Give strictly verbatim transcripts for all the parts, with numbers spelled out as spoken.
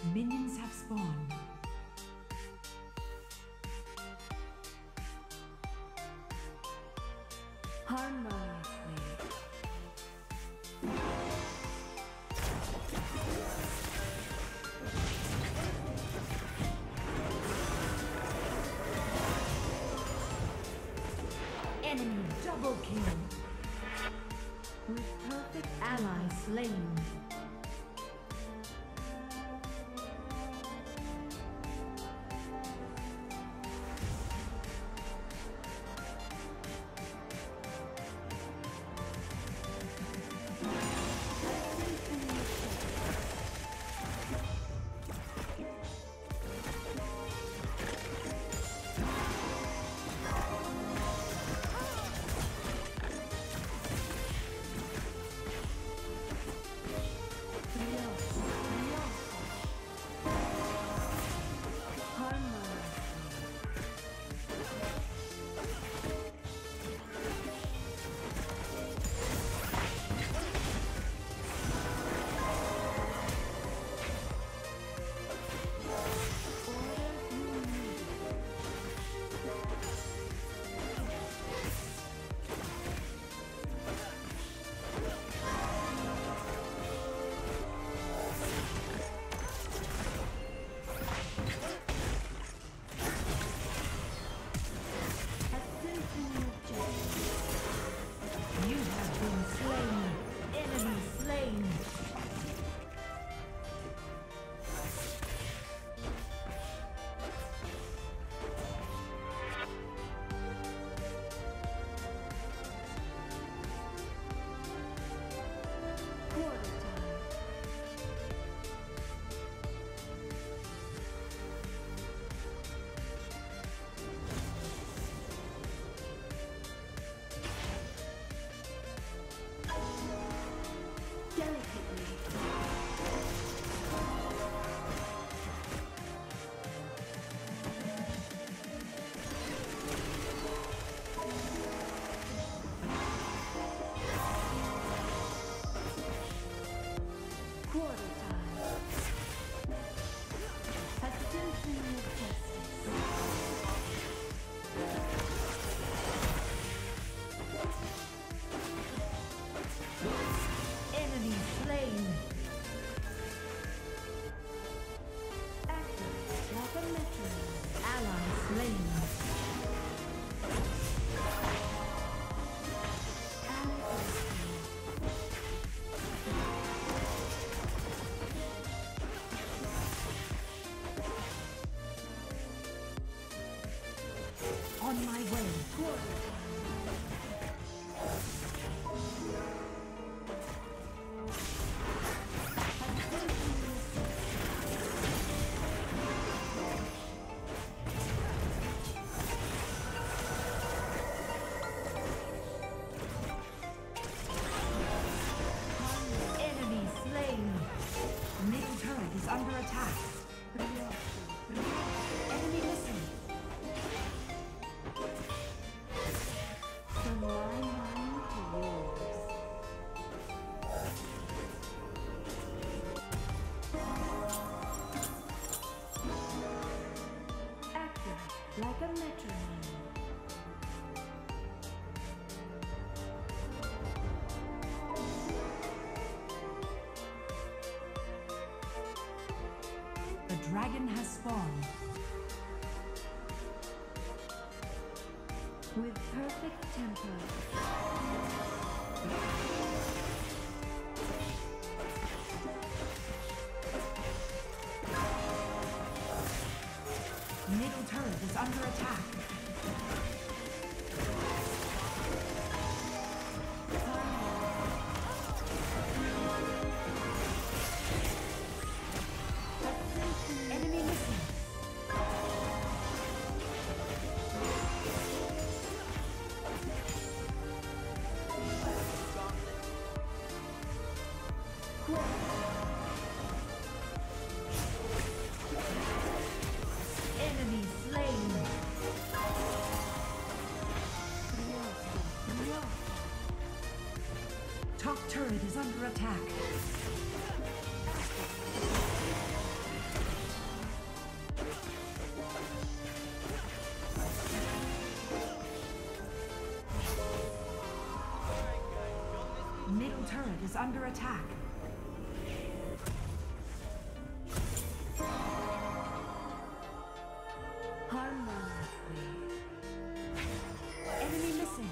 Minions have spawned. Harmoniously. Enemy double kill. With perfect ally slain. On my way toward it. Enemy slain. Middle turret is under attack. Enemy missing. Like a metronome. The dragon has spawned. With perfect tempo. Middle turret is under attack. Enemy missing. Enemy slain. Top turret is under attack. middle turret is under attack. Harmoniously. Enemy missing.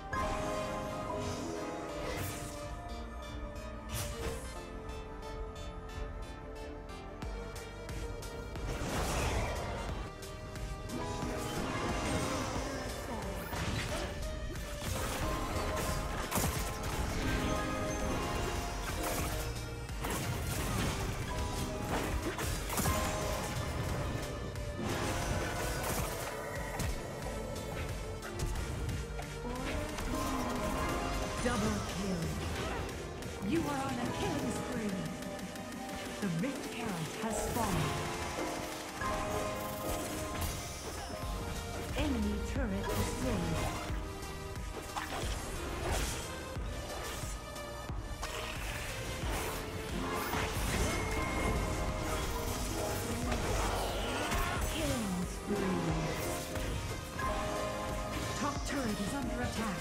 Double kill. You are on a killing spree. The Rift Herald has spawned. Enemy turret destroyed. Killing spree. Top turret is under attack.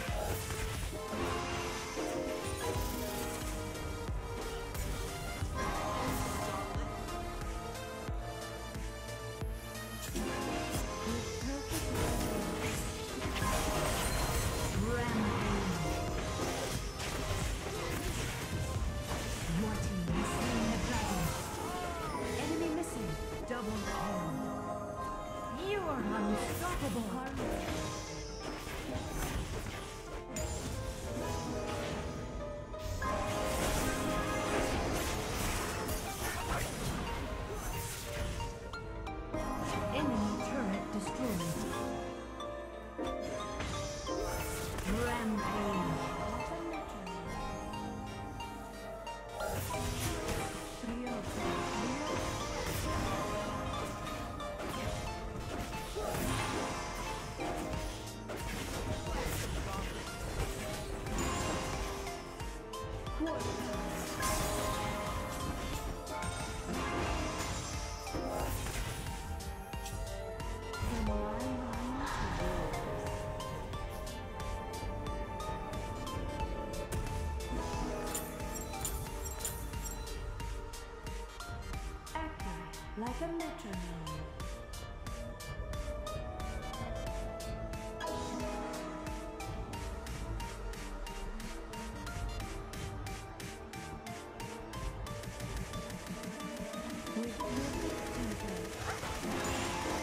Like a metronome. With perfect tempo.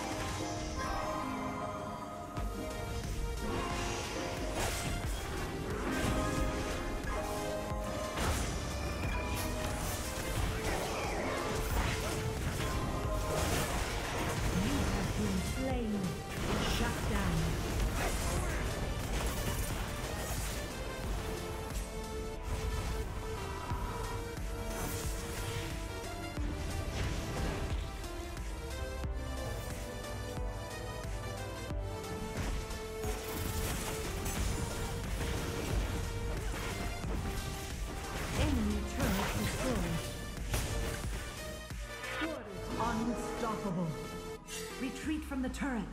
Unstoppable. Retreat from the turret.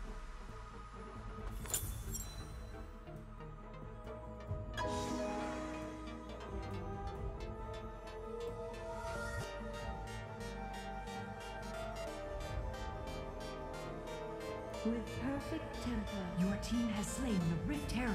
With perfect tempo. Your team has slain the Rift Herald.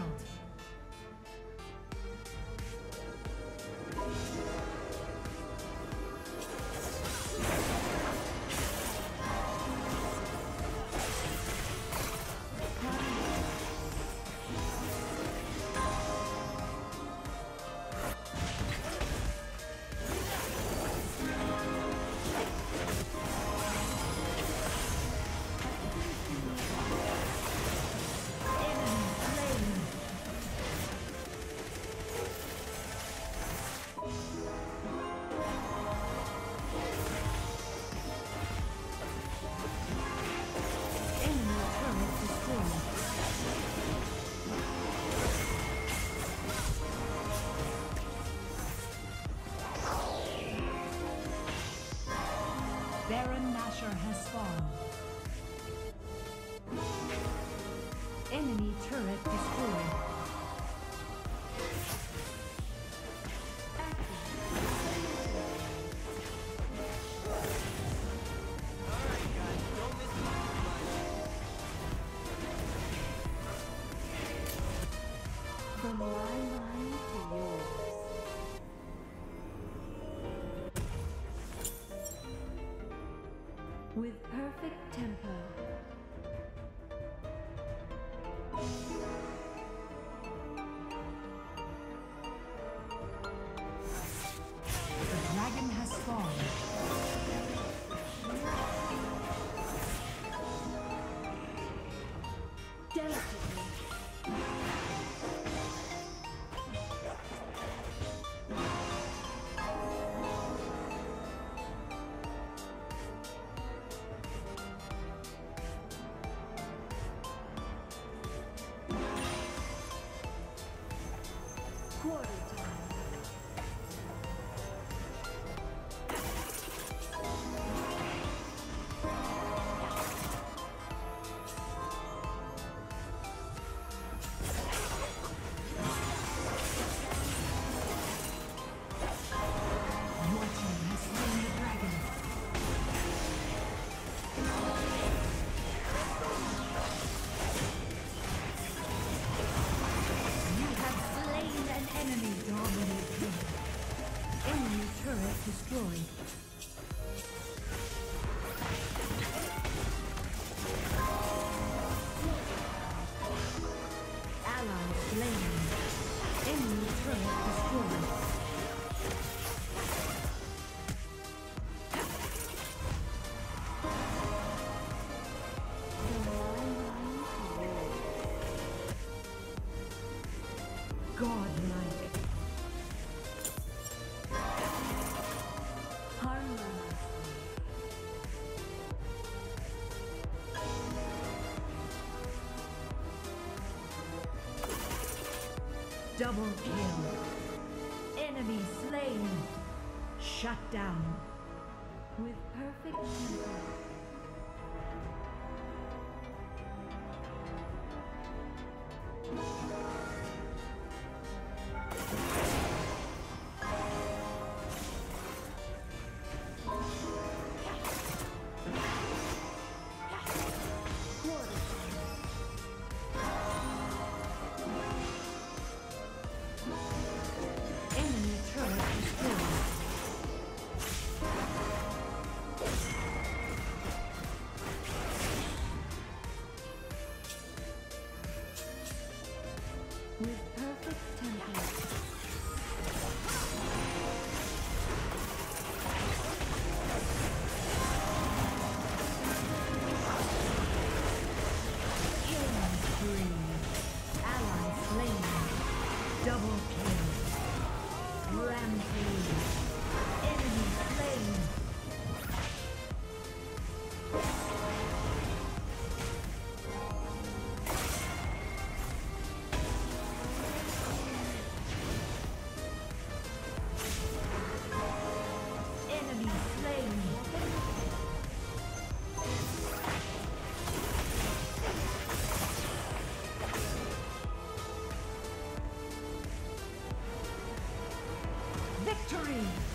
Baron Nashor has spawned. Enemy turret destroyed. With perfect tempo. The dragon has spawned. Delicately. Quarter time. Destroyed. Ally slain. Enemy turret destroyed. Godlike. Double kill. Enemy slain. Shut down. With perfect tempo. With perfect tempo. Killing spree. Ally slain. Double kill. Rampage. Enemy slain. Victory!